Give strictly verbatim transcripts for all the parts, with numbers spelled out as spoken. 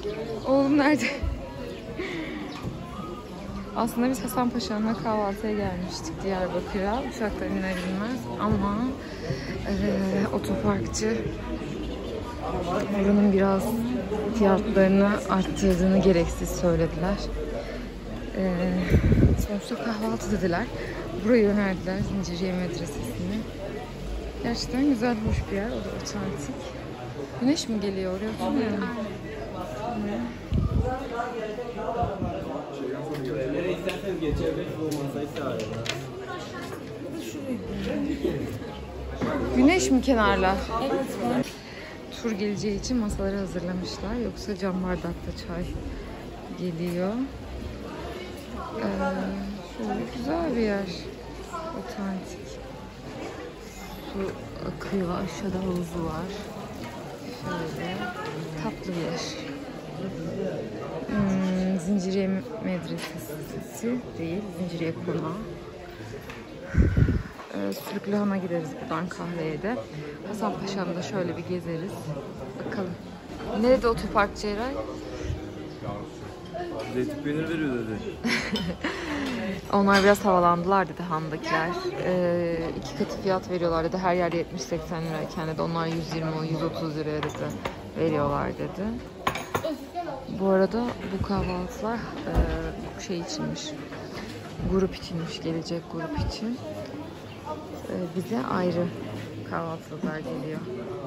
Oğlum nerede? Aslında biz Hasanpaşa'na kahvaltıya gelmiştik Diyarbakır'a. Uçaktan iner inmez ama e, otoparkçı buranın biraz fiyatlarını arttırdığını gereksiz söylediler. E, sonuçta kahvaltı dediler. Burayı önerdiler, Zinciriye Medresesi'ni. Gerçekten güzel, hoş bir yer. O da otantik. Güneş mi geliyor oraya? Bilmiyorum. Nereye isterseniz geçebiliriz. Bu masayı sağlayın. Güneş mi kenarlar? Evet. Tur geleceği için masaları hazırlamışlar. Yoksa cam bardakta çay geliyor. Ee, şöyle güzel bir yer. Otantik. Su akıyor. Aşağıda havuzu var. Şöyle tatlı bir yer. Hmm, Zinciriye Medresesi değil, Zinciriye Konağı. Ee, Sürüklühan'a gideriz buradan kahveye de. Hasanpaşa'nda şöyle bir gezeriz. Bakalım. Nerede otopark Ceyray? Zeytin peynir veriyor dedi. Onlar biraz havalandılar dedi Han'dakiler. Ee, iki katı fiyat veriyorlar dedi. Her yerde yetmiş seksen lirayken dedi. Onlar yüz yirmi yüz otuz liraya dedi veriyorlar dedi. Bu arada bu kahvaltılar e, şey içinmiş. Grup içinmiş, gelecek grup için. E, bize ayrı kahvaltılıklar geliyor.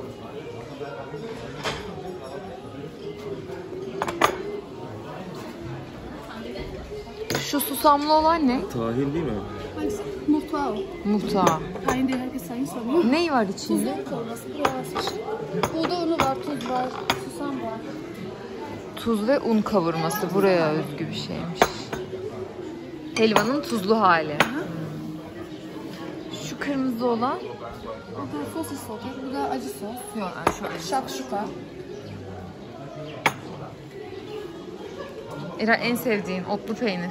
Şu susamlı olan ne? Tahin değil mi? Hangisi? Muhtağı. Muhtağı. Tahin değil, herkes tahin sanıyor. Ne var içinde? Tuzlu çorbası, biraz şey. Buğday unu var, tuz var, susam var. Tuz ve un kavurması. Buraya özgü bir şeymiş. Helvanın tuzlu hali. Hmm. Şu kırmızı olan? Bu da sosis sos, bu da acı sos. Yok, şu acı. Şakşuka. Era en sevdiğin otlu peynir.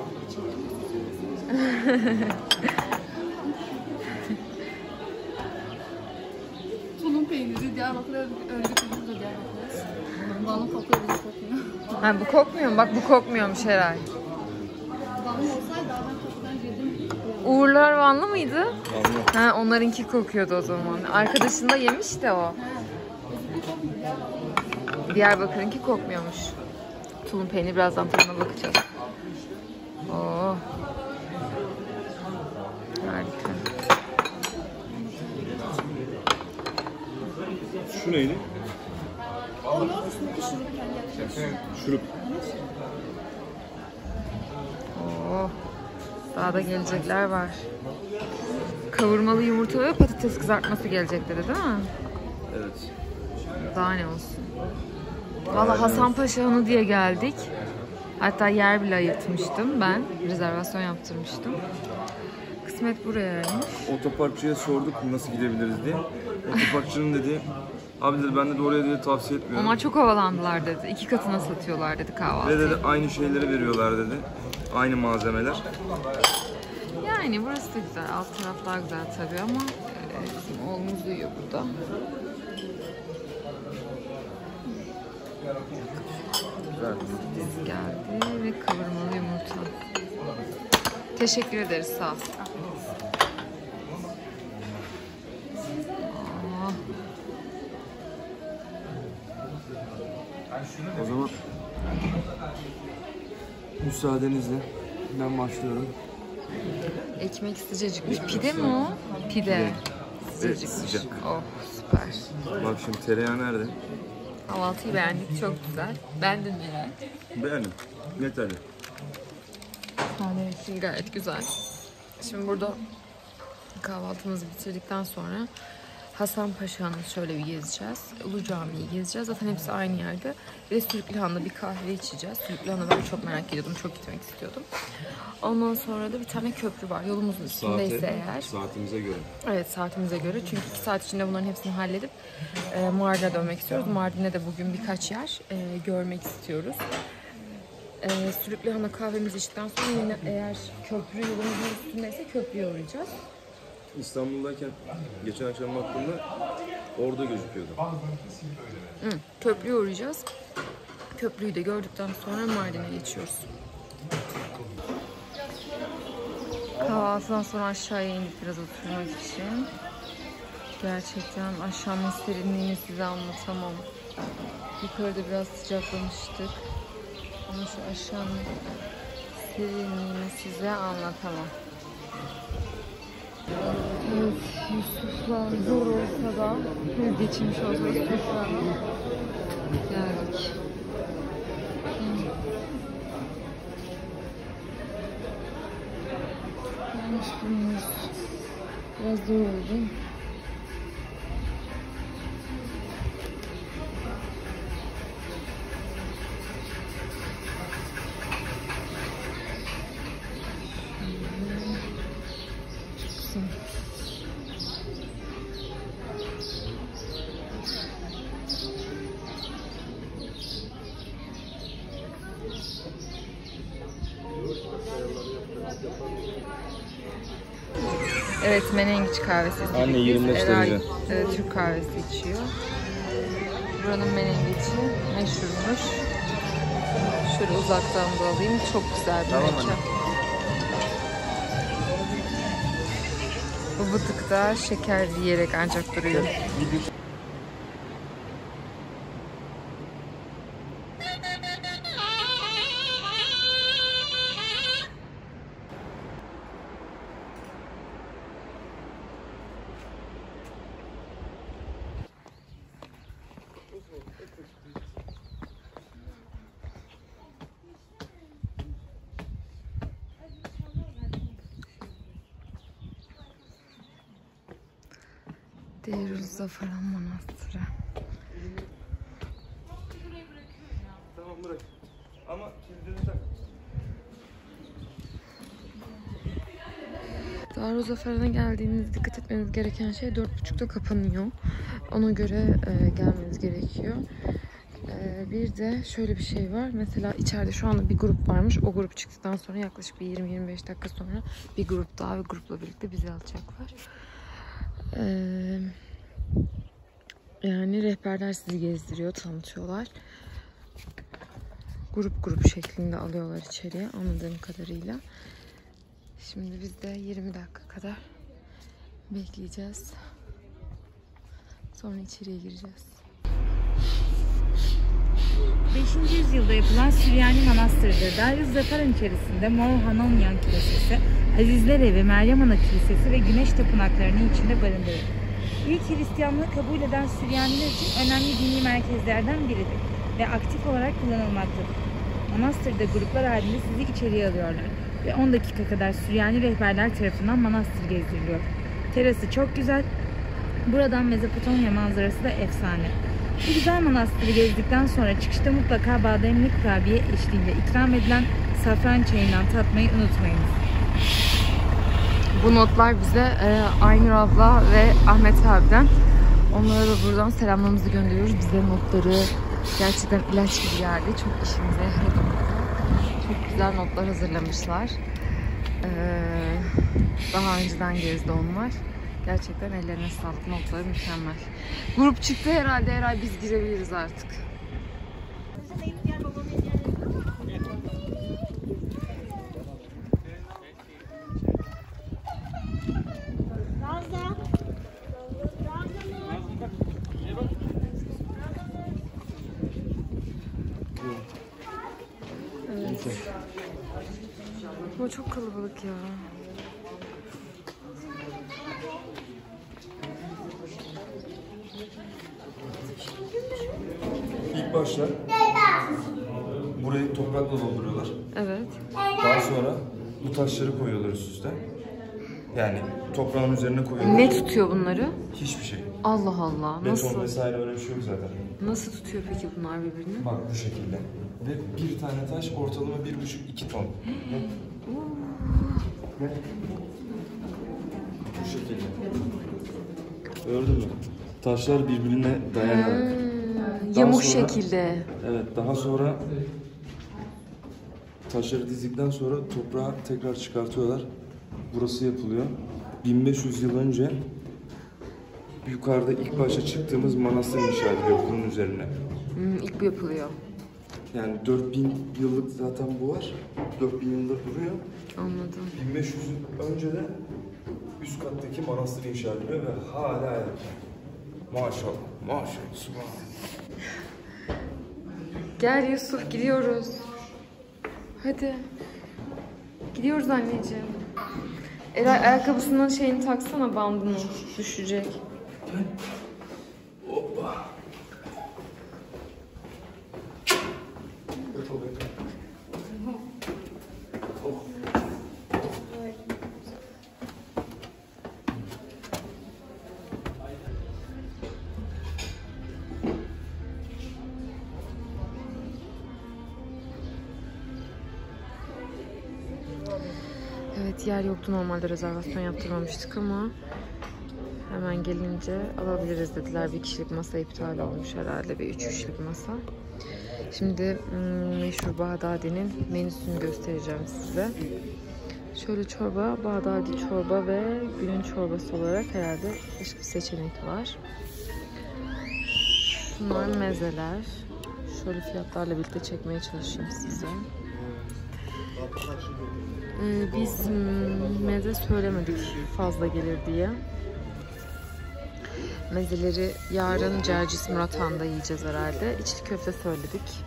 Tulum peyniri, Diyarbakır'a örgü peyniri de Diyarbakır'a. Balon kokuyor, bize kokmuyor. Ha, bu kokmuyor mu? Bak bu kokmuyormuş herhalde. Balon olsaydı ben kokudan yedim. Uğurlar Vanlı mıydı? Vanlı. Ha, onlarınki kokuyordu o zaman. Arkadaşın da yemiş de o. Diyarbakır'ınki kokmuyormuş. Tulum peyniri, birazdan tadına bakacağız. Oo. Harika. Şu neydi? O yoğurt üstündeki şurup kendi yapıyor. Şurup. Oo. Daha da gelecekler var. Kavurmalı yumurta ve patates kızartması gelecek dedi değil mi? Evet. Daha ne olsun. Valla Hasanpaşa Hanı diye geldik. Hatta yer bile ayırtmıştım ben. Rezervasyon yaptırmıştım. Kısmet burayaymış. Otoparkçıya sorduk nasıl gidebiliriz diye. Otoparkçının dedi, abi dedi ben de oraya dedi tavsiye etmiyorum. Onlar çok havalandılar dedi. İki katına satıyorlar dedi Ve kahvaltıyı. dedi aynı şeyleri veriyorlar dedi. Aynı malzemeler. Yani burası da güzel. Alt taraflar güzel tabii ama e, bizim oğlumuz uyuyor burada. Patates geldi ve kavurmalı yumurta. Teşekkür ederiz, sağ ol. Aa. O zaman müsaadenizle ben başlıyorum. Ekmek sıcacıkmış. Pide mi o? Pide. Evet, Sıcacıkmış. sıcak. Oh, süper. Bak şimdi tereyağı nerede? Kahvaltıyı beğendik. Çok güzel. Beğendin mi Eren? Beğendim. Yeterli. Tanesi gayet güzel. Şimdi burada kahvaltımızı bitirdikten sonra Hasanpaşa'nı şöyle bir gezeceğiz. Ulu Cami'yi gezeceğiz. Zaten hepsi aynı yerde. Bir de Sürüklühan'da bir kahve içeceğiz. Sürüklühan'a ben çok merak ediyordum. Çok gitmek istiyordum. Ondan sonra da bir tane köprü var. Yolumuzun üstündeyse Saate, eğer. Saatimize göre. Evet, saatimize göre. Çünkü iki saat içinde bunların hepsini halledip e, Mardin'e dönmek istiyoruz. Mardin'e de bugün birkaç yer e, görmek istiyoruz. E, Sürüklühan'da kahvemizi içtikten sonra yine eğer köprü yolumuzun üstündeyse köprüye uğrayacağız. İstanbul'dayken geçen akşam baktığımda orada gözüküyordu. Hı, köprüye uğrayacağız. Köprüyü de gördükten sonra Mardin'e geçiyoruz. Kahvaltıdan sonra aşağıya indik biraz oturmak için. Gerçekten aşağının serinliğini size anlatamam. Yukarıda biraz sıcaklamıştık. Ama şu aşağının serinliğini size anlatamam. Evet, Yusuf'la zor olsa da geçirmiş olduğumuz tekrarla geldik. Yanlış bilmiyoruz. Biraz zor oldu. Evet, menengiç kahvesi istedik. Anne, yirmi beş derece. E, Türk kahvesi içiyor. Buranın menengiçi meşhurmuş. Şöyle uzaktan da alayım. Çok güzel bir Tamam mekan. anne. Bu bıtıkta şeker yiyerek ancak duruyor. Darüzzafaran Manastırı. Tamam, bırak. Ama kilidini tak. Darüzzafaran'a geldiğinizde dikkat etmeniz gereken şey dört buçukta kapanıyor. Ona göre e, gelmeniz gerekiyor. E, bir de şöyle bir şey var. Mesela içeride şu anda bir grup varmış. O grup çıktıktan sonra yaklaşık bir yirmi yirmi beş dakika sonra bir grup daha ve grupla birlikte bizi alacaklar. Eee Yani rehberler sizi gezdiriyor, tanıtıyorlar. Grup grup şeklinde alıyorlar içeriye anladığım kadarıyla. Şimdi biz de yirmi dakika kadar bekleyeceğiz. Sonra içeriye gireceğiz. beşinci yüzyılda yapılan Süryani Manastırı'dır. Darüzzafaran içerisinde Mor Hanonyan Kilisesi, Azizler Evi, Meryem Ana Kilisesi ve Güneş Tapınaklarını içinde barındırır. İlk Hristiyanlığı kabul eden Süryaniler için önemli dini merkezlerden biridir ve aktif olarak kullanılmaktadır. Manastırda gruplar halinde sizi içeriye alıyorlar ve on dakika kadar Süryani rehberler tarafından manastır gezdiriliyor. Terası çok güzel, buradan Mezopotamya manzarası da efsane. Bu güzel manastırı gezdikten sonra çıkışta mutlaka bademli kurabiye eşliğinde ikram edilen safran çayından tatmayı unutmayınız. Bu notlar bize e, Aynur abla ve Ahmet abiden. Onlara da buradan selamlarımızı gönderiyoruz. Bize notları gerçekten ilaç gibi geldi. Çok işimize yaradı. Çok güzel notlar hazırlamışlar. Ee, daha önceden gezdi onlar. Gerçekten ellerine sağlık. Notları mükemmel. Grup çıktı herhalde. Herhalde biz girebiliriz artık. Evet. Bu çok kalabalık ya. İlk başta burayı toprakla dolduruyorlar. Evet. Daha sonra bu taşları koyuyorlar üst üste. Yani toprağın üzerine koyuyorlar. Ne tutuyor bunları? Hiçbir şey. Allah Allah. Beton Nasıl? vesaire öyle bir şey yok zaten. Nasıl tutuyor peki bunlar birbirini? Bak bu şekilde. Ve bir tane taş ortalama bir buçuk iki ton. Gel. Bu şekilde. Gördün mü? Taşlar birbirine dayanarak. Hmm, yamuk sonra, şekilde. Evet, daha sonra taşları dizdikten sonra toprağı tekrar çıkartıyorlar. Burası yapılıyor. bin beş yüz yıl önce yukarıda ilk başta çıktığımız manastır inşa ediliyor bunun üzerine. Hmm, ilk bu yapılıyor. Yani dört bin yıllık zaten bu var. dört bin yıldır duruyor. Anladım. bin beş yüz yıl önce de üst kattaki manastır inşa ediliyor ve hala ayakta. Maşallah, maşallah, subhanallah. Gel Yusuf, gidiyoruz. Hadi. Gidiyoruz anneciğim. Eray ayakkabısının şeyini taksana, bandını. Düşecek. Hoppa. Evet, yer yoktu, normalde rezervasyon yaptırmamıştık ama hemen gelince alabiliriz dediler. Bir kişilik masa iptal olmuş herhalde, bir üç kişilik masa. Şimdi hmm, meşhur Bağdadi'nin menüsünü göstereceğim size. Şöyle çorba, Bağdadi çorba ve günün çorbası olarak herhalde başka bir seçenek var. Bunlar mezeler. Şöyle fiyatlarla birlikte çekmeye çalışayım size. Ee, biz hmm, meze söylemedik fazla gelir diye. Mezeleri yarın Cercis Murat Han'da yiyeceğiz herhalde. İçli köfte söyledik.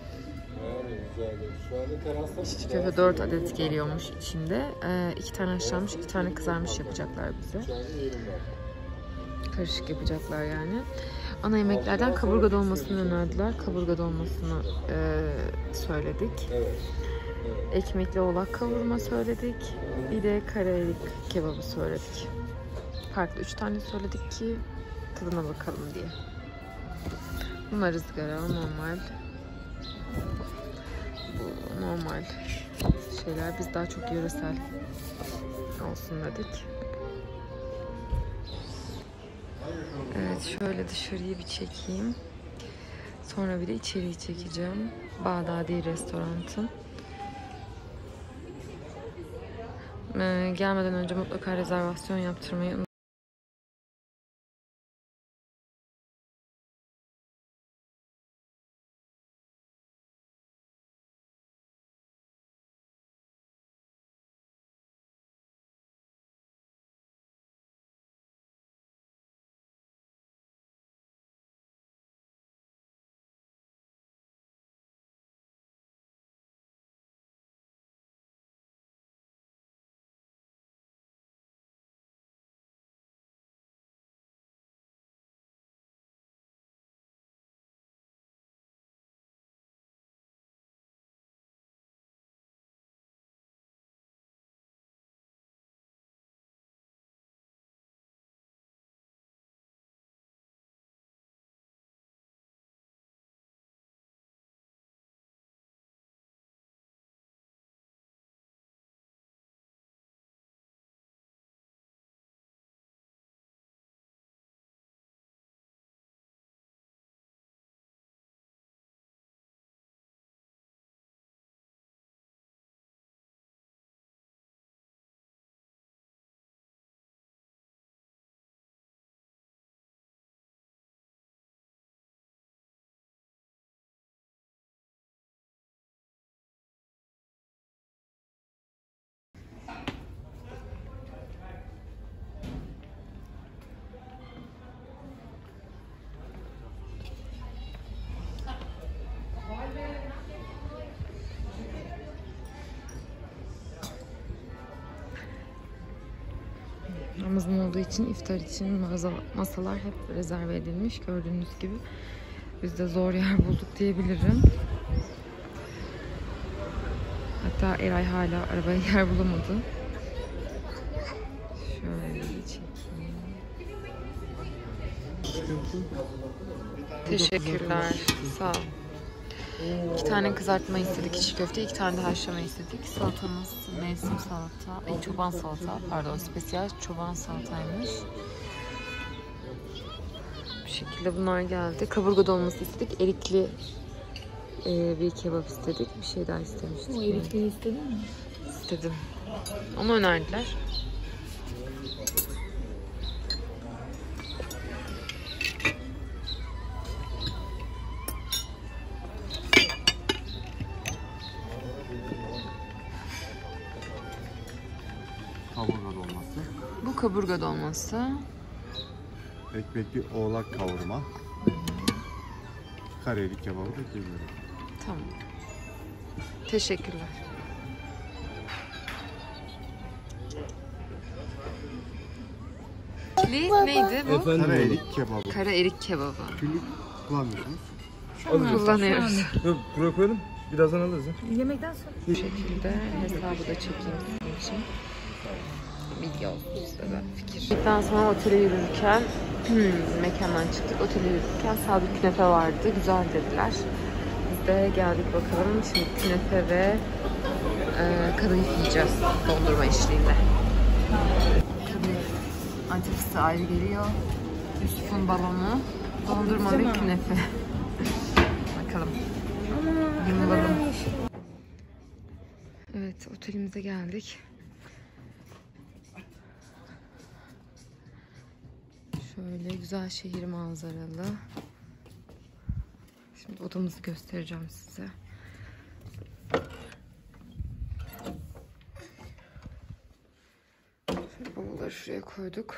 İçli köfte dört adet geliyormuş içinde. Ee, iki tane haşlanmış, iki tane kızarmış yapacaklar bize. Karışık yapacaklar yani. Ana yemeklerden kaburga dolmasını önerdiler. Kaburga dolmasını e, söyledik. Ekmekli oğlak kavurma söyledik. Bir de karayelik kebabı söyledik. Farklı üç tane söyledik ki tadına bakalım diye. Bunlar ızgara, normal. Bu normal şeyler. Biz daha çok yöresel olsun dedik. Evet, şöyle dışarıyı bir çekeyim. Sonra bir de içeriği çekeceğim. Bağdadi restoranın. Ee, gelmeden önce mutlaka rezervasyon yaptırmayı unutmayın. Ramazan olduğu için iftar için masalar hep rezerve edilmiş. Gördüğünüz gibi biz de zor yer bulduk diyebilirim. Hatta Eray hala arabaya yer bulamadı. Şöyle bir çekeyim. Teşekkürler. Sağ ol. İki tane kızartma istedik, içli köfte, iki tane de haşlama istedik. Salatamız mevsim salata, ay, çoban salata, pardon, spesiyel çoban salataymış. Bu şekilde bunlar geldi. Kaburga dolması istedik, erikli e, bir kebap istedik, bir şey daha istemiştik. O erikliyi istedin mi? İstedim. Onu önerdiler. kaburga dolması. Bu kaburga dolması. Ekmekli oğlak kavurma. Karelik kebabı da geliyor. Tamam. Teşekkürler. Li neydi bu? Karelik kebabı. Kara erik kebabı. Külük kullanmıyorsunuz. Kullanıyoruz. Yok buraya koyalım. Birazdan alırız ya. Yemekten sonra. Bu şekilde hesabı da çekeyim sizin için. Bilgi olsun size de fikir. Gittikten sonra otele yürürken hmm, mekandan çıktık. Otele yürürken sabit künefe vardı. Güzel dediler. Biz de geldik bakalım. Şimdi künefe ve e, kadayıf yiyeceğiz dondurma eşliğinde. Kadayıf Antep fıstığı ayrı geliyor. Yusuf'un balonu, dondurma ve künefe. Bakalım. Yumulalım. Evet, otelimize geldik. Şöyle güzel şehir manzaralı. Şimdi odamızı göstereceğim size. Şöyle bavulları şuraya koyduk.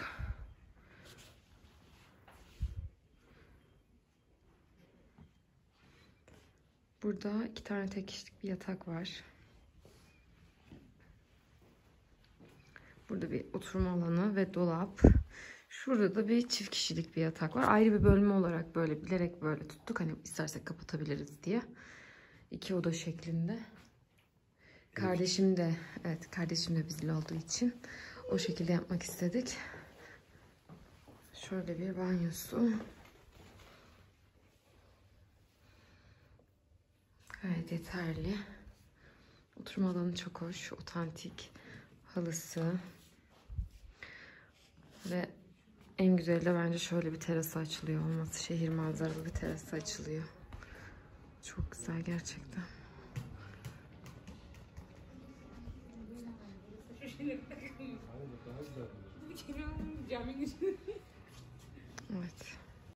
Burada iki tane tek kişilik bir yatak var. Burada bir oturma alanı ve dolap. Şurada da bir çift kişilik bir yatak var. Ayrı bir bölme olarak böyle bilerek böyle tuttuk. Hani istersek kapatabiliriz diye. İki oda şeklinde. Kardeşim de, evet kardeşim de bizle olduğu için o şekilde yapmak istedik. Şöyle bir banyosu. Gayet yeterli. Oturma alanı çok hoş. Otantik. Halısı. Ve en güzeli de bence şöyle bir terası açılıyor olması. Şehir manzaralı bir terası açılıyor. Çok güzel gerçekten. Evet.